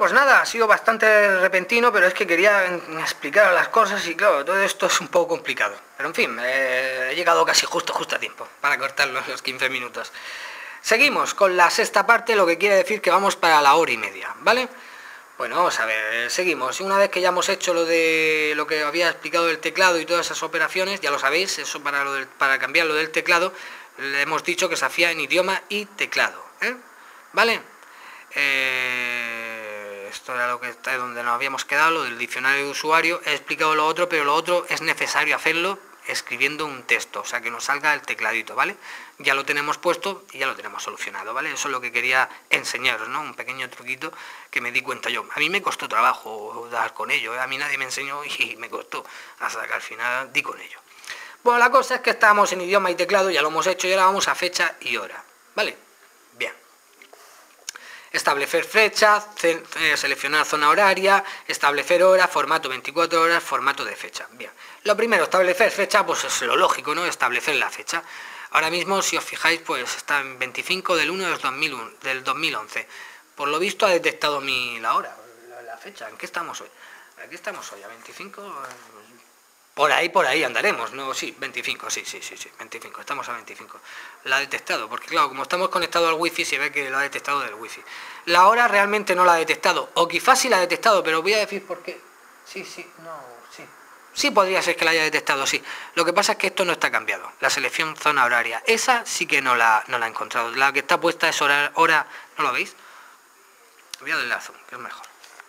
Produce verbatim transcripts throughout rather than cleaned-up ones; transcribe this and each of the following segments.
pues nada, ha sido bastante repentino, pero es que quería explicar las cosas y claro, todo esto es un poco complicado. Pero en fin, eh, he llegado casi justo, justo a tiempo para cortar los, los quince minutos. Seguimos con la sexta parte, lo que quiere decir que vamos para la hora y media, ¿vale? Bueno, vamos a ver, seguimos. Y una vez que ya hemos hecho lo de lo que había explicado del teclado y todas esas operaciones, ya lo sabéis, eso para, lo del, para cambiar lo del teclado, le hemos dicho que se hacía en idioma y teclado, ¿eh? ¿Vale? Eh, esto era lo que está donde nos habíamos quedado, lo del diccionario de usuario. He explicado lo otro, pero lo otro es necesario hacerlo escribiendo un texto, o sea que nos salga el tecladito, ¿vale? Ya lo tenemos puesto y ya lo tenemos solucionado, ¿vale? Eso es lo que quería enseñaros, ¿no? Un pequeño truquito que me di cuenta yo. A mí me costó trabajo dar con ello, ¿eh? A mí nadie me enseñó y me costó, hasta que al final di con ello. Bueno, la cosa es que estábamos en idioma y teclado, ya lo hemos hecho y ahora vamos a fecha y hora, ¿vale? Bien. Establecer fecha, seleccionar zona horaria, establecer hora, formato veinticuatro horas, formato de fecha. Bien. Lo primero, establecer fecha, pues es lo lógico, ¿no? Establecer la fecha. Ahora mismo, si os fijáis, pues está en veinticinco del uno del dos mil once. Por lo visto ha detectado mi, la hora, la, la fecha. ¿En qué estamos hoy? Aquí estamos hoy, a veinticinco... Por ahí, por ahí andaremos, ¿no? Sí, veinticinco, sí, sí, sí, sí, veinticinco, estamos a veinticinco. La ha detectado, porque claro, como estamos conectados al wifi, se ve que lo ha detectado del wifi. La hora realmente no la ha detectado, o quizás sí la ha detectado, pero voy a decir por qué. Sí, sí, no, sí. Sí podría ser que la haya detectado, sí. Lo que pasa es que esto no está cambiado, la selección zona horaria. Esa sí que no la, no la he encontrado. La que está puesta es hora, hora, ¿no lo veis? Voy a darle a zoom, que es mejor.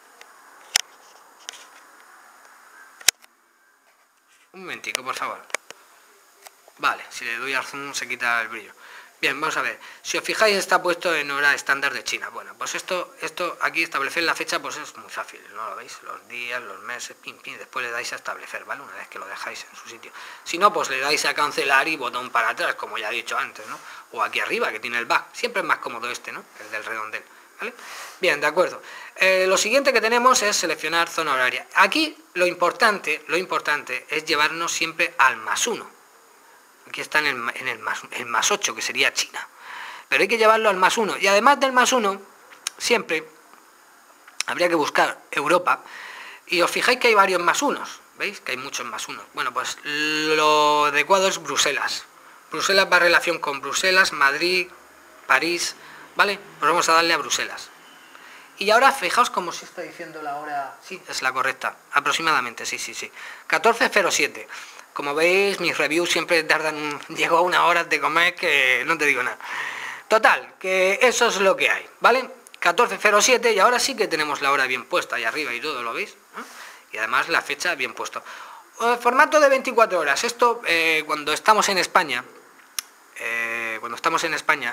Un momentico, por favor. Vale, si le doy al zoom se quita el brillo. Bien, vamos a ver. Si os fijáis está puesto en hora estándar de China. Bueno, pues esto, esto aquí establecer la fecha pues es muy fácil, ¿no lo veis? Los días, los meses, pim, pim, después le dais a establecer, ¿vale? Una vez que lo dejáis en su sitio. Si no, pues le dais a cancelar y botón para atrás, como ya he dicho antes, ¿no? O aquí arriba, que tiene el back. Siempre es más cómodo este, ¿no? El del redondel, ¿vale? Bien, de acuerdo. Eh, lo siguiente que tenemos es seleccionar zona horaria. Aquí lo importante, lo importante es llevarnos siempre al más uno. Aquí está en, el, en el, más, el más ocho, que sería China. Pero hay que llevarlo al más uno. Y además del más uno, siempre habría que buscar Europa. Y os fijáis que hay varios más unos. ¿Veis? Que hay muchos más unos. Bueno, pues lo adecuado es Bruselas. Bruselas va en relación con Bruselas, Madrid, París. ¿Vale? Pues vamos a darle a Bruselas. Y ahora fijaos cómo se está diciendo la hora. Sí, es la correcta. Aproximadamente, sí, sí, sí. catorce cero siete. Como veis, mis reviews siempre tardan un... Llego a una hora de comer que no te digo nada. Total, que eso es lo que hay, ¿vale? catorce cero siete y ahora sí que tenemos la hora bien puesta ahí arriba y todo, ¿lo veis? ¿Eh? Y además la fecha bien puesto. Eh, formato de veinticuatro horas. Esto, eh, cuando estamos en España, eh, cuando estamos en España,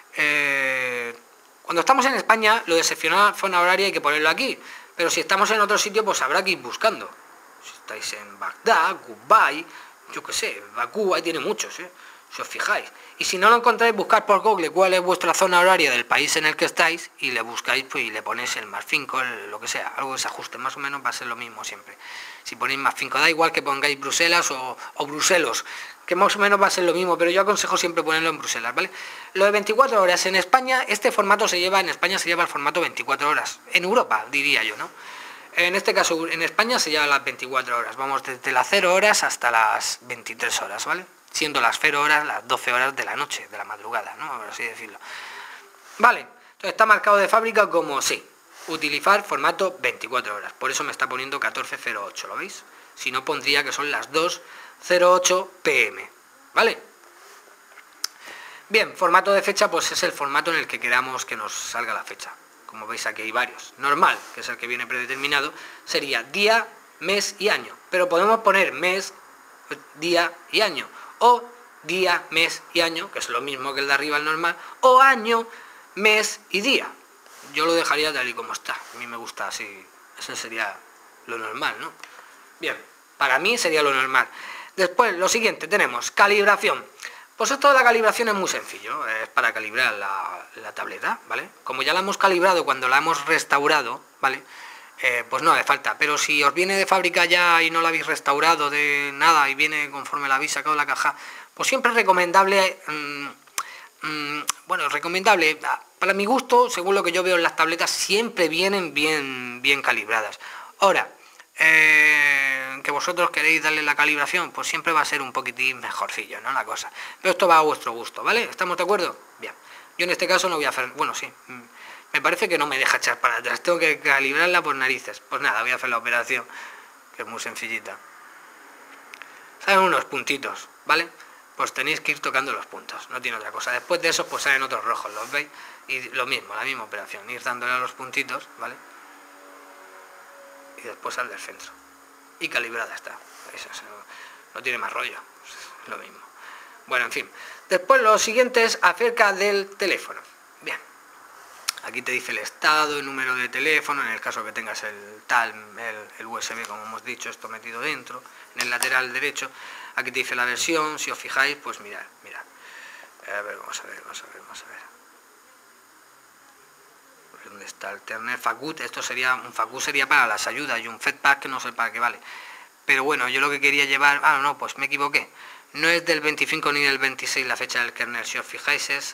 eh, cuando estamos en España, lo de seccionar zona horaria hay que ponerlo aquí. Pero si estamos en otro sitio, pues habrá que ir buscando. Si estáis en Bagdad, Kuwait, yo qué sé, Bakú, ahí tiene muchos, ¿eh? Si os fijáis. Y si no lo encontráis, buscar por Google cuál es vuestra zona horaria del país en el que estáis y le buscáis, pues, y le ponéis el más cinco, el, lo que sea, algo que se ajuste, más o menos va a ser lo mismo siempre. Si ponéis más cinco, da igual que pongáis Bruselas o, o Bruselos, que más o menos va a ser lo mismo, pero yo aconsejo siempre ponerlo en Bruselas, ¿vale? Lo de veinticuatro horas en España, este formato se lleva, en España se lleva el formato veinticuatro horas, en Europa, diría yo, ¿no? En este caso, en España se lleva las veinticuatro horas, vamos desde las cero horas hasta las veintitrés horas, ¿vale? Siendo las cero horas las doce horas de la noche, de la madrugada, ¿no? Por así decirlo. Vale, entonces está marcado de fábrica como sí, utilizar formato veinticuatro horas, por eso me está poniendo catorce cero ocho, ¿lo veis? Si no pondría que son las dos cero ocho pm, ¿vale? Bien, formato de fecha, pues es el formato en el que queramos que nos salga la fecha. Como veis aquí hay varios. Normal, que es el que viene predeterminado, sería día, mes y año. Pero podemos poner mes, día y año. O día, mes y año, que es lo mismo que el de arriba, el normal. O año, mes y día. Yo lo dejaría tal y como está. A mí me gusta así. Eso sería lo normal, ¿no? Bien, para mí sería lo normal. Después, lo siguiente, tenemos calibración. Pues esto de la calibración es muy sencillo, es para calibrar la, la tableta, ¿vale? Como ya la hemos calibrado cuando la hemos restaurado, ¿vale? Eh, pues no hace falta, pero si os viene de fábrica ya y no la habéis restaurado de nada y viene conforme la habéis sacado de la caja, pues siempre es recomendable mmm, mmm, bueno, recomendable. Para mi gusto, según lo que yo veo en las tabletas, siempre vienen bien, bien calibradas. Ahora, eh, que vosotros queréis darle la calibración, pues siempre va a ser un poquitín mejorcillo, ¿no? La cosa. Pero esto va a vuestro gusto, ¿vale? ¿Estamos de acuerdo? Bien. Yo en este caso no voy a hacer... Bueno, sí. Me parece que no me deja echar para atrás. Tengo que calibrarla por narices. Pues nada, voy a hacer la operación, que es muy sencillita. Salen unos puntitos, ¿vale? Pues tenéis que ir tocando los puntos, no tiene otra cosa. Después de eso, pues salen otros rojos, ¿los veis? Y lo mismo, la misma operación, ir dándole a los puntitos, ¿vale? Y después al del centro. Y calibrada está. Eso, eso, no tiene más rollo, es lo mismo. Bueno, en fin. Después lo siguiente es acerca del teléfono. Bien. Aquí te dice el estado, el número de teléfono, en el caso que tengas el tal, el, el U S B, como hemos dicho, esto metido dentro. En el lateral derecho, aquí te dice la versión, si os fijáis, pues mirad, mirad. A ver, vamos a ver, vamos a ver, vamos a ver. ¿Dónde está el Turner? Facut, esto sería, un Facut sería para las ayudas y un Fedpack que no sé para qué vale. Pero bueno, yo lo que quería llevar, ah, no, pues me equivoqué. No es del veinticinco ni del veintiséis la fecha del kernel, si os fijáis es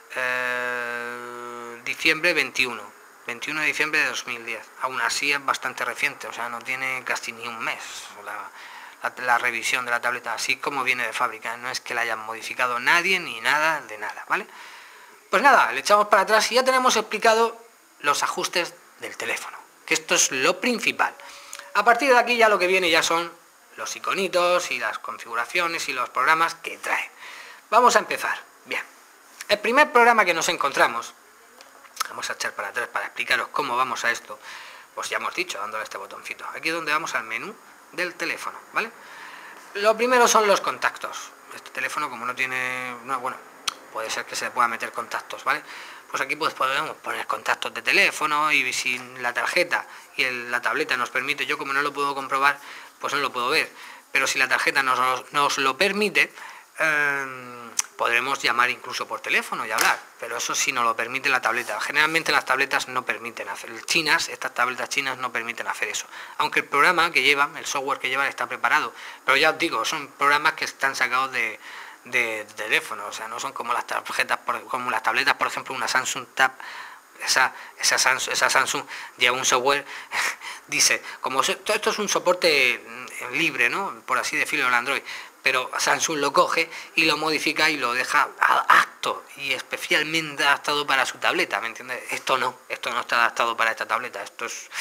eh, diciembre veintiuno. veintiuno de diciembre de dos mil diez. Aún así es bastante reciente, o sea, no tiene casi ni un mes la, la, la revisión de la tableta, así como viene de fábrica. No es que la hayan modificado nadie ni nada de nada, ¿vale? Pues nada, le echamos para atrás y ya tenemos explicado los ajustes del teléfono, que esto es lo principal. A partir de aquí ya lo que viene ya son los iconitos y las configuraciones y los programas que trae. Vamos a empezar. Bien, el primer programa que nos encontramos, vamos a echar para atrás para explicaros cómo vamos a esto, pues ya hemos dicho, dándole este botoncito. Aquí es donde vamos al menú del teléfono, ¿vale? Lo primero son los contactos. Este teléfono, como no tiene... No, bueno, puede ser que se pueda meter contactos, ¿vale? Pues aquí pues podemos poner contactos de teléfono y si la tarjeta y el, la tableta nos permite, yo como no lo puedo comprobar, pues no lo puedo ver. Pero si la tarjeta nos, nos lo permite, eh, podremos llamar incluso por teléfono y hablar. Pero eso sí nos lo permite la tableta. Generalmente las tabletas no permiten hacer, chinas, estas tabletas chinas no permiten hacer eso. Aunque el programa que llevan, el software que llevan está preparado. Pero ya os digo, son programas que están sacados de... De, de teléfono, o sea, no son como las tarjetas, por, como las tabletas, por ejemplo, una Samsung Tab, esa, esa, Samsung, esa Samsung lleva un software, dice, como se, todo esto es un soporte libre, ¿no? Por así decirlo, el Android, pero Samsung lo coge y lo modifica y lo deja apto y especialmente adaptado para su tableta, ¿me entiendes? Esto no, esto no está adaptado para esta tableta, esto es...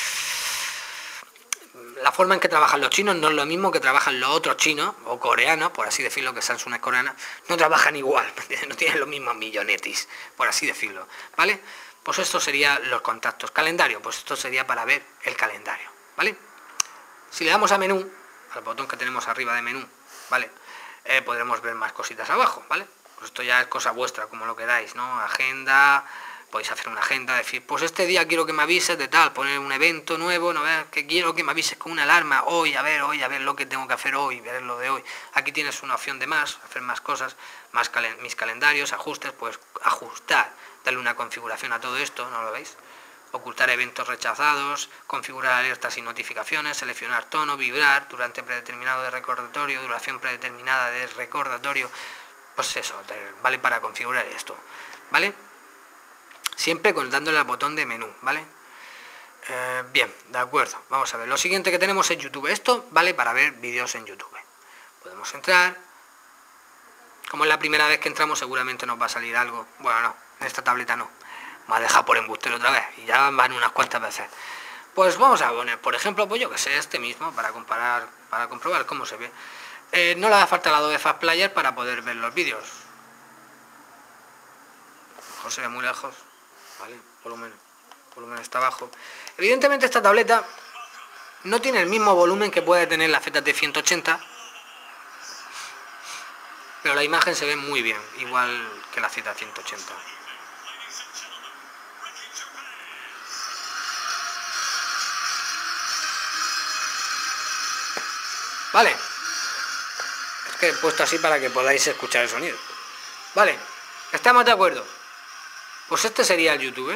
La forma en que trabajan los chinos no es lo mismo que trabajan los otros chinos, o coreanos, por así decirlo, que Samsung es coreana, no trabajan igual, no tienen los mismos millonetis, por así decirlo, ¿vale? Pues esto sería los contactos. Calendario, pues esto sería para ver el calendario, ¿vale? Si le damos a menú, al botón que tenemos arriba de menú, ¿vale? Eh, podremos ver más cositas abajo, ¿vale? Pues esto ya es cosa vuestra, como lo queráis, ¿no? Agenda... Podéis hacer una agenda, decir, pues este día quiero que me avises de tal, poner un evento nuevo, no ver, que quiero que me avises con una alarma, hoy, a ver, hoy, a ver lo que tengo que hacer hoy, ver lo de hoy. Aquí tienes una opción de más, hacer más cosas, más calen mis calendarios, ajustes, pues ajustar, darle una configuración a todo esto, ¿no lo veis? Ocultar eventos rechazados, configurar alertas y notificaciones, seleccionar tono, vibrar, durante predeterminado de recordatorio, duración predeterminada de recordatorio, pues eso, vale para configurar esto, ¿vale? Siempre dándole al botón de menú, ¿vale? Eh, bien, de acuerdo. Vamos a ver. Lo siguiente que tenemos es YouTube. Esto vale para ver vídeos en YouTube. Podemos entrar. Como es la primera vez que entramos, seguramente nos va a salir algo. Bueno, no, en esta tableta no. Me ha dejado por embustero otra vez. Y ya van unas cuantas veces. Pues vamos a poner, por ejemplo, pues yo que sé, este mismo, para comparar, para comprobar cómo se ve. Eh, no le da falta el Adobe Fast Player para poder ver los vídeos. Mejor se ve muy lejos. ¿Vale? Volumen, volumen está bajo. Evidentemente esta tableta no tiene el mismo volumen que puede tener la Z T ciento ochenta, pero la imagen se ve muy bien, igual que la Z ciento ochenta. Vale, es que he puesto así para que podáis escuchar el sonido. Vale, ¿estamos de acuerdo? Pues este sería el YouTube.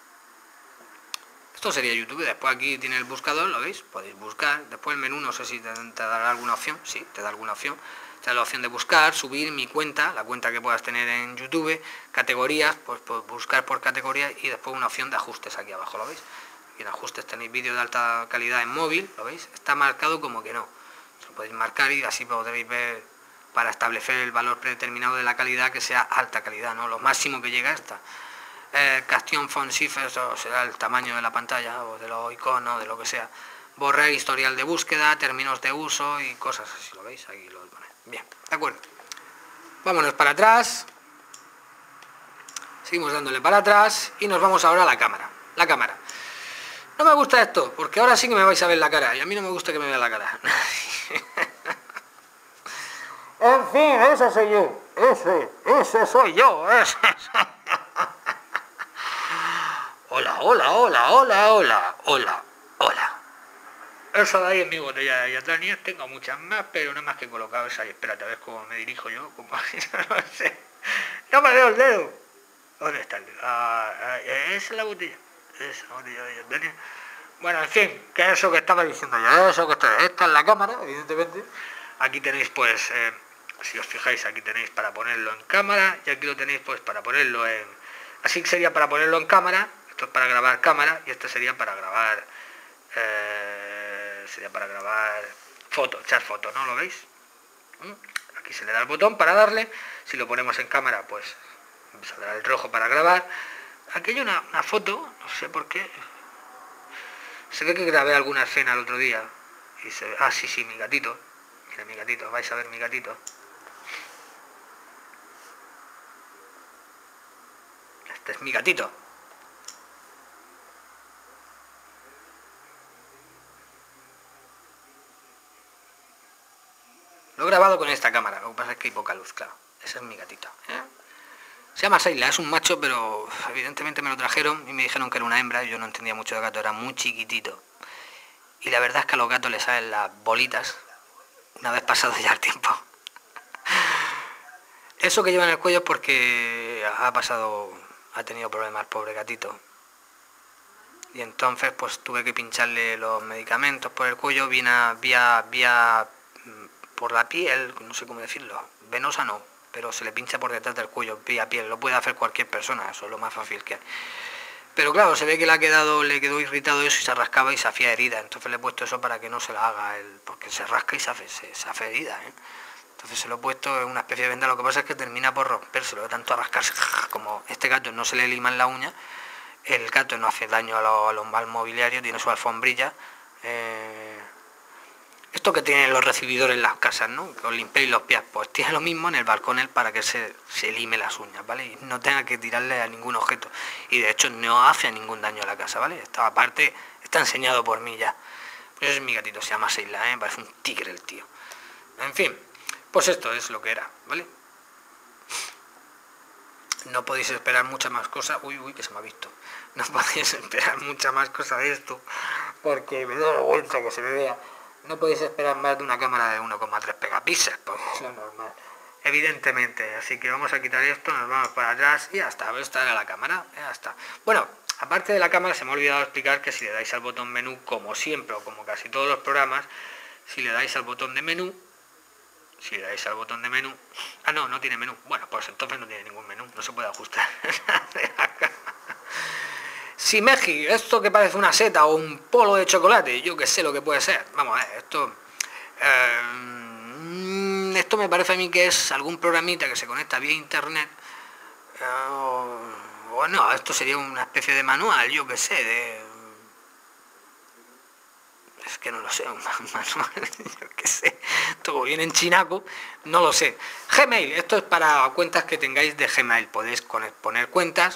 Esto sería YouTube. Después aquí tiene el buscador, ¿lo veis? Podéis buscar. Después el menú, no sé si te, te dará alguna opción. Sí, te da alguna opción. Esta es la opción de buscar, subir mi cuenta, la cuenta que puedas tener en YouTube, categorías, pues, pues buscar por categoría y después una opción de ajustes aquí abajo, ¿lo veis? Aquí en ajustes tenéis vídeo de alta calidad en móvil, ¿lo veis? Está marcado como que no. Lo podéis marcar y así podréis ver para establecer el valor predeterminado de la calidad que sea alta calidad, ¿no? Lo máximo que llega a esta. Eh, Castion Font Cipher, eso será el tamaño de la pantalla o de los iconos, de lo que sea. Borrar historial de búsqueda, términos de uso y cosas así, ¿lo veis? Aquí lo pone. Bien, de acuerdo. Vámonos para atrás. Seguimos dándole para atrás y nos vamos ahora a la cámara. La cámara. No me gusta esto, porque ahora sí que me vais a ver la cara. Y a mí no me gusta que me vea la cara. En fin, ese soy yo. Ese, ese soy yo. Ese. Hola, hola, hola, hola, hola, hola, hola. Eso de ahí es mi botella de Yatania. Tengo muchas más, pero no más que colocado esa. Y espérate, a ver cómo me dirijo yo. Como... no sé. No me veo el dedo. ¿Dónde está el dedo? Ah, esa es la botella. Esa botella de Yatania. Bueno, en fin, que es eso que estaba diciendo yo. Eso que está. Esta es la cámara, evidentemente. Aquí tenéis, pues, eh, si os fijáis, aquí tenéis para ponerlo en cámara. Y aquí lo tenéis, pues, para ponerlo en... Así sería para ponerlo en cámara. Esto es para grabar cámara. Y esto sería para grabar... Eh, sería para grabar fotos, echar fotos, ¿no? ¿Lo veis? Aquí se le da el botón para darle. Si lo ponemos en cámara, pues saldrá el rojo para grabar. Aquí hay una, una foto, no sé por qué. Se ve que grabé alguna escena el otro día. Y se ve, ah, sí, sí, mi gatito. Mira mi gatito, vais a ver mi gatito. Este es mi gatito. Lo he grabado con esta cámara, lo que pasa es que hay poca luz, claro. Ese es mi gatito. ¿eh? Se llama Seila, es un macho, pero evidentemente me lo trajeron y me dijeron que era una hembra. Yo no entendía mucho de gato, era muy chiquitito. Y la verdad es que a los gatos les salen las bolitas una vez pasado ya el tiempo. Eso que lleva en el cuello es porque ha pasado, ha tenido problemas el pobre gatito. Y entonces pues tuve que pincharle los medicamentos por el cuello, vía, vía, vía por la piel, no sé cómo decirlo, venosa no, pero se le pincha por detrás del cuello, vía piel, lo puede hacer cualquier persona, eso es lo más fácil que hay. Pero claro, se ve que le ha quedado, le quedó irritado eso y se rascaba y se hacía herida, entonces le he puesto eso para que no se la haga, él, porque se rasca y se hace, se, se hace herida, ¿eh? Entonces se lo he puesto en una especie de venda, lo que pasa es que termina por rompérselo, de tanto a rascarse, como este gato no se le liman la uña, el gato no hace daño a lo, a lo, al mobiliario, tiene su alfombrilla, eh, esto que tienen los recibidores en las casas, ¿no? Que os limpiéis los pies, pues tiene lo mismo en el balcón él para que se, se lime las uñas, ¿vale? Y no tenga que tirarle a ningún objeto. Y de hecho no hace ningún daño a la casa, ¿vale? Esta aparte está enseñado por mí ya. Pues ese es mi gatito, se llama Seila, ¿eh? Parece un tigre el tío. En fin, pues esto es lo que era, ¿vale? No podéis esperar mucha más cosas. Uy, uy, que se me ha visto. No podéis esperar mucha más cosa de esto, porque me da vergüenza que se me vea. No podéis esperar más de una cámara de uno coma tres megapíxeles, porque es lo normal, evidentemente. Así que vamos a quitar esto, nos vamos para atrás y ya está. Esta era la cámara, ya está. Bueno, aparte de la cámara se me ha olvidado explicar que si le dais al botón menú, como siempre o como casi todos los programas, si le dais al botón de menú, si le dais al botón de menú, ah no, no tiene menú, bueno, pues entonces no tiene ningún menú, no se puede ajustar. Si Meji, esto que parece una seta o un polo de chocolate, yo que sé lo que puede ser. Vamos a ver, esto... Eh, esto me parece a mí que es algún programita que se conecta vía internet. Eh, o, o no, esto sería una especie de manual, yo que sé, de... Es que no lo sé, un manual, yo que sé. Todo viene en chinaco, no lo sé. Gmail, esto es para cuentas que tengáis de Gmail. Podéis poner cuentas.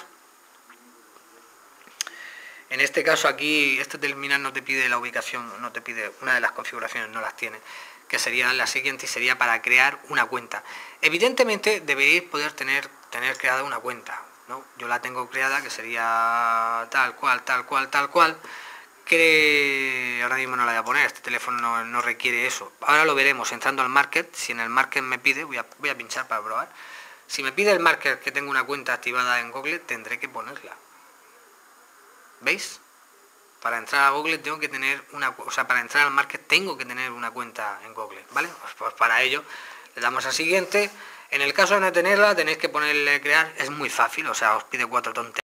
En este caso aquí, este terminal no te pide la ubicación, no te pide, una de las configuraciones no las tiene, que sería la siguiente y sería para crear una cuenta. Evidentemente deberéis poder tener, tener creada una cuenta, ¿no? Yo la tengo creada, que sería tal cual, tal cual, tal cual, que ahora mismo no la voy a poner, este teléfono no, no requiere eso. Ahora lo veremos entrando al market, si en el market me pide, voy a, voy a pinchar para probar, si me pide el market que tengo una cuenta activada en Google, tendré que ponerla. ¿Veis? Para entrar a Google tengo que tener una, o sea, para entrar al market tengo que tener una cuenta en Google, ¿vale? Pues, pues para ello Le damos a siguiente. En el caso de no tenerla, tenéis que ponerle crear, es muy fácil, o sea, os pide cuatro tonterías.